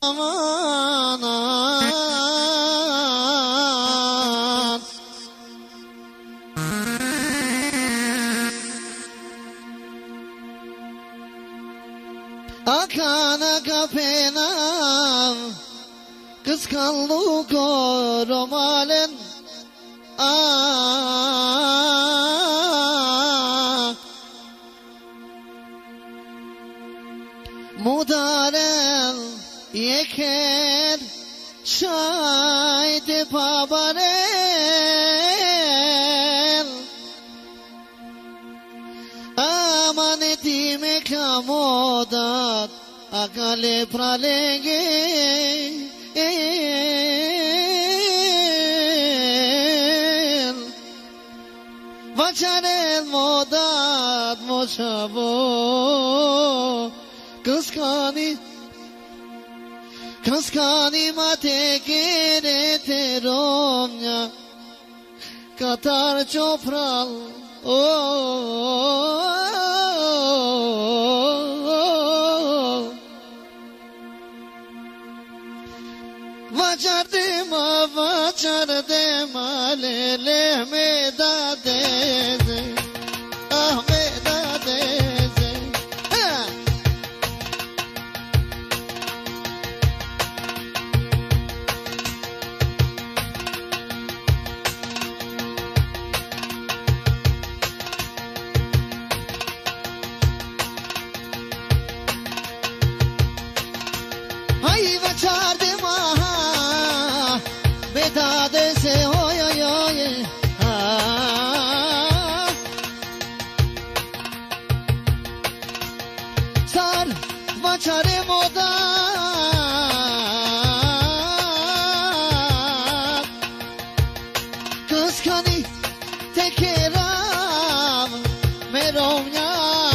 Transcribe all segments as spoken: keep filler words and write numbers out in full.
aman Akana kapenam Kıskanlık o romalen Ah Mudaren yeker Şayde babaren Aman etime kamodat Akale pralege Vaçaren modat moçavo Kıskani Kıskani mate kere teromya Katar çopral Vacardema vacardema lele medadeze Ah medadeze Ha Hay vacardema medadeze oy oy oy ah Sar vacare moda Kıskani tekeram meromnya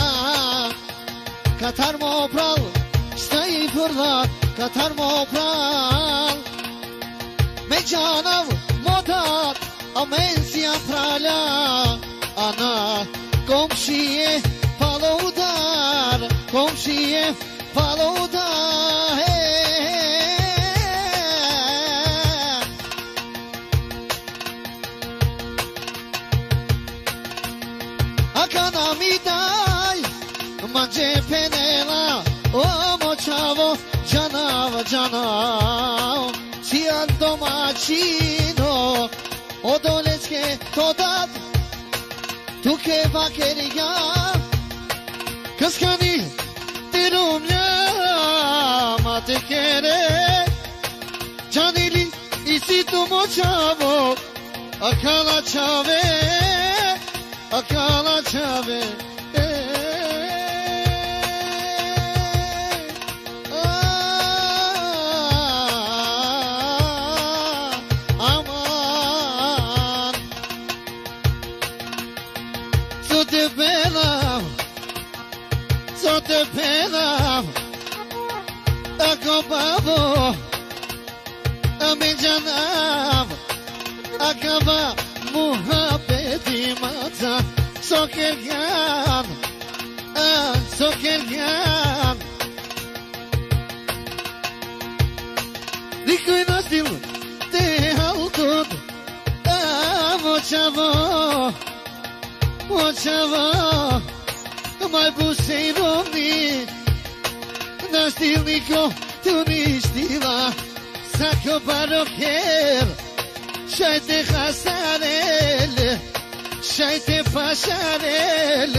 Katar mopral stai furla Katar mopral Mecanav modat amensia prala Ana komşiye palodar Komşiye palodar hey. Akana miday mance penela O moçavo canav canav Cial domacino Odolețke todat Tu che vacheria Căscani Te rumlea Ma te chere Gianili Isi tu moçavo Akala chave Akala chave Sote pena Akobavo Amincanav Akaba Muhabbeti mata Sokergan Sokergan Dikui nastil Te halkud Moçavo Moçavo Mai pusei romni Nastilniko tu nistila Sako baroker Šajte hasarel Šajte pašarel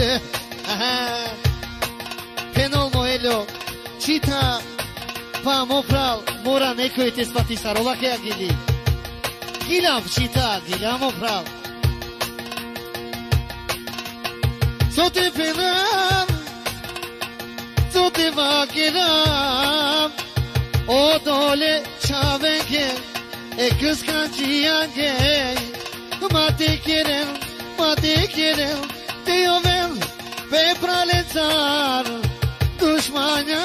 Penol moelo Čita Pa mopral Mora nekoj te spati sarola kea gili Gilam čita Gilam mopral Sote penam Sote vakeram O dole çavenke E kıskançiyanke Mate kerem Mate kerem Teovel Pe pralețar Dușmania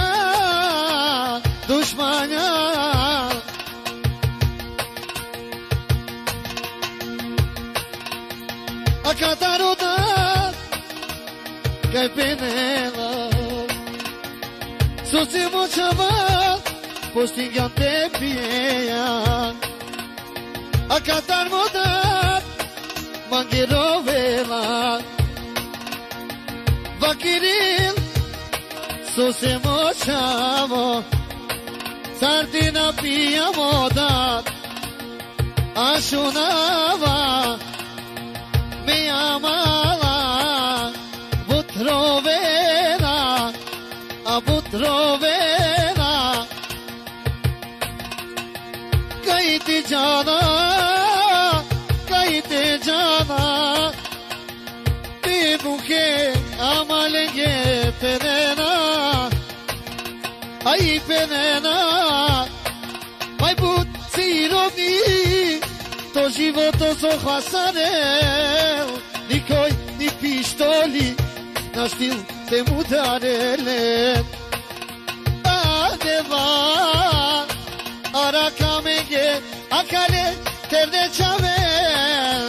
Dușmania A catarodat Cai penela Soțe moçava postingan te pia akatar modat mangirovela vakiril sose mochavo sardina pia modat ashunava me amala butrovela abutrovela kaite jana kaite jana te muke amalenge penena ai penena mai but sirogi to životo so khasarel nikoj ni pištoli na štil te mudarele adeva arakamenge akale terde çavel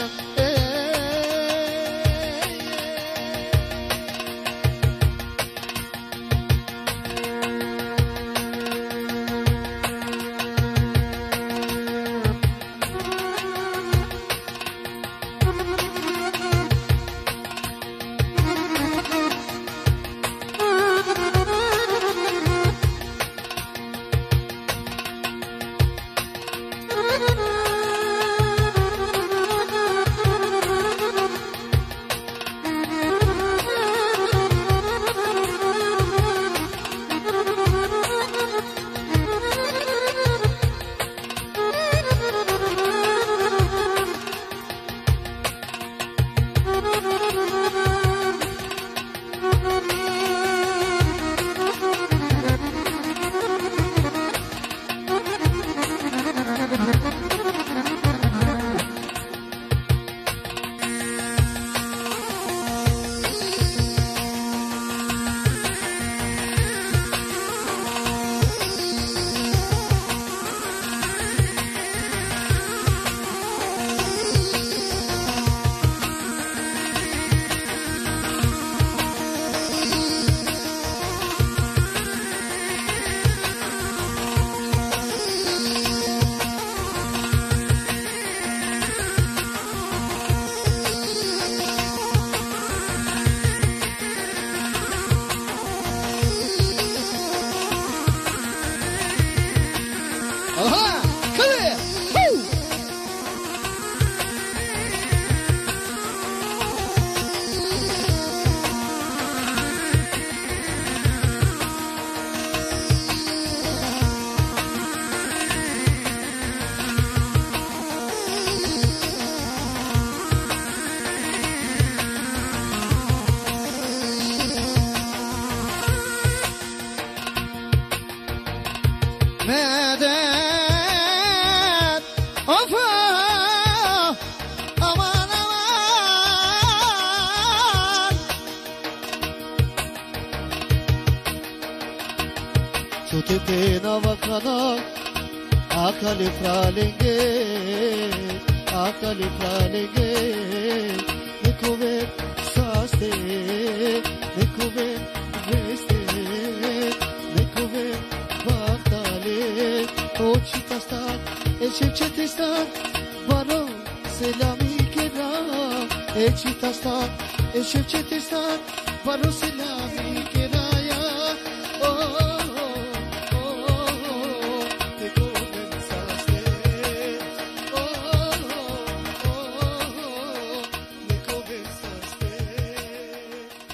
medet ofa aman aman çute pena vakana akale fralenge akale fralenge nikove saste nikove veste nikove Oči tastar, eşek çetestar, baro selami kera. Eşek tastar, eşek çetestar, baro selami kera.